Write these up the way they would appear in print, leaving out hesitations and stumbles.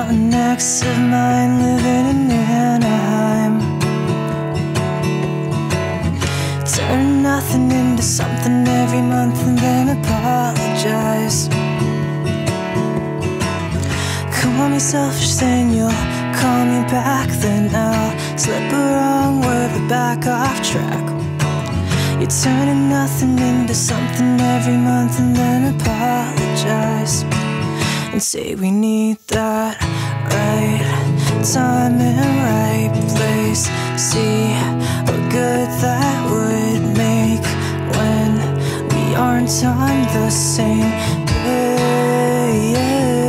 about an ex of mine living in Anaheim. Turn nothing into something every month and then apologize. Call me selfish, then you'll call me back. Then I'll slip a wrong word but back off track. You're turning nothing into something every month and then apologize and say we need that right time and right place. See what good that would make when we aren't on the same page.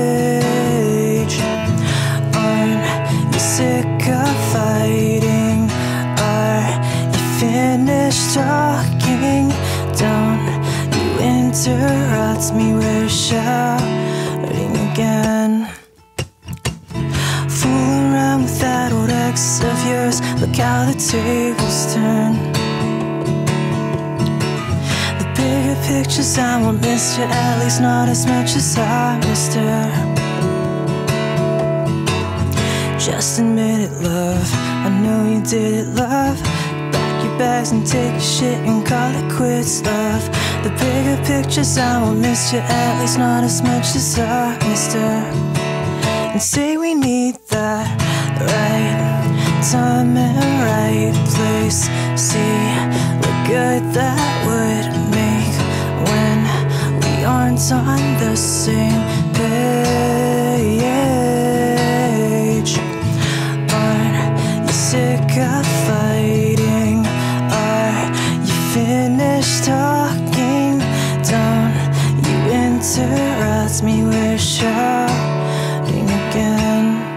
Aren't you sick of fighting? Are you finished talking? Don't you interrupt me, we're shouting again. Fooling around with that old ex of yours, look how the tables turn. The bigger pictures, I won't miss you, at least not as much as I missed her. Just admit it, love, I know you did it, love. Pack your bags and take your shit and call it quits, love. The bigger pictures, I won't miss you, at least not as much as I missed her. And say we need that right time and right place. See what good that would make when we aren't on the same page. Aren't you sick of fighting? Are you finished talking? Don't you interrupt me, we're shouting again.